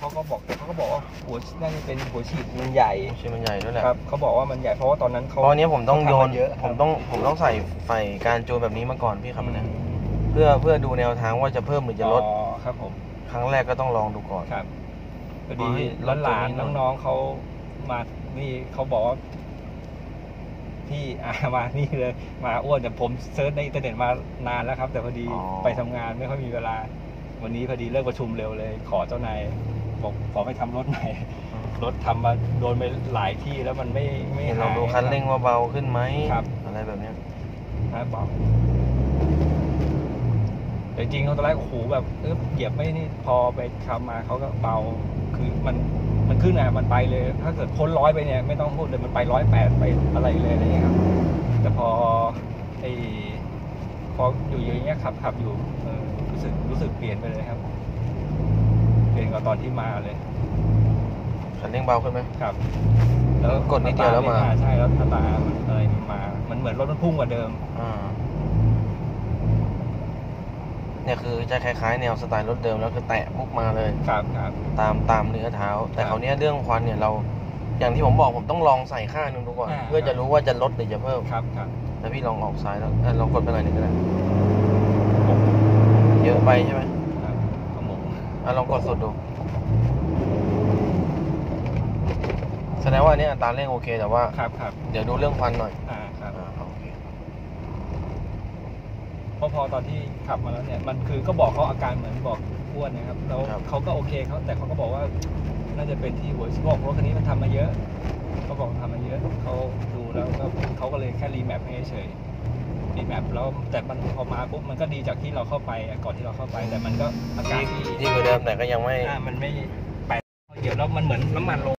เขาก็บอกว่าหัวน่าจะเป็นหัวฉีดมันใหญ่มันใหญ่ด้วยแหละครับเขาบอกว่ามันใหญ่เพราะว่าตอนนั้นเขาตอนนี้ผมต้องโยนเยอะผมต้องใส่การจูนแบบนี้มาก่อนพี่ครับเนี่ยเพื่อดูแนวทางว่าจะเพิ่มหรือจะลดครับผมครั้งแรกก็ต้องลองดูก่อนครับพอดีหลานน้องๆเขามานี่เขาบอกว่าพี่มานี่เลยมาอ้วนแต่ผมเซิร์ชในอินเทอร์เน็ตมานานแล้วครับแต่พอดีไปทำงานไม่ค่อยมีเวลาวันนี้พอดีเลิกประชุมเร็วเลยขอเจ้านายบอกขอไปทำรถใหม่รถทำมาโดนไปหลายที่แล้วมันไม่เราดูคันเร่งว่าเบาขึ้นไหมครับอะไรแบบนี้นะบอกแต่จริงเขาตอนแรกโอ้โหแบบเหยียบไม่นี่พอไปทำมาเขาก็เบาคือมันขึ้นอ่ะมันไปเลยถ้าเกิดพ้น100ไปเนี่ยไม่ต้องพูดเลยมันไป108ไปอะไรเลยอะไรเงี้ยครับแต่พออยู่อย่างเงี้ยขับอยู่รู้สึกเปลี่ยนไปเลยครับเปลี่ยนกว่าตอนที่มาเลยคันเร่งเบาขึ้นไหมครับแล้วกดนิดเดียวแล้วมาใช่แล้วตาอะไรมามันเหมือนรถมันพุ่งกว่าเดิมเนี่ยคือจะคล้ายๆแนวสไตล์รถเดิมแล้วคือแตะปุ๊บมาเลยครับตามเนื้อเท้าแต่คราวนี้เรื่องควันเนี่ยเราอย่างที่ผมบอกผมต้องลองใส่ข้างนึงดูก่อนเพื่อจะรู้ว่าจะลดหรือจะเพิ่มครับแล้วพี่ลองออกซ้ายแล้วลองกดไปหน่อยหนึ่งก็ได้เยอะไปใช่ไหมลองกดสุดดูแสดงว่าอันนี้อัตราเร่งโอเคแต่ว่าครับเดี๋ยวดูเรื่องควันหน่อยครับพอตอนที่ขับมาแล้วเนี่ยมันคือก็บอกเขาอาการเหมือนบอกอ้วนนะครับแล้วเขาก็โอเคแต่เขาก็บอกว่าน่าจะเป็นที่หัวฉีดรถคันนี้มันทำมาเยอะเขาบอกทำมาเยอะเขาดูแล้วก็เขาก็เลยแค่รีแมปให้เฉยรีแมปแล้วแต่มันพอมาปุ๊บมันก็ดีจากที่เราเข้าไปก่อนที่เราเข้าไปแต่มันก็อาการดีกว่าเดิมแต่ก็ยังไม่มันไม่ไปเดี๋ยวแล้วมันเหมือนน้ำมันลง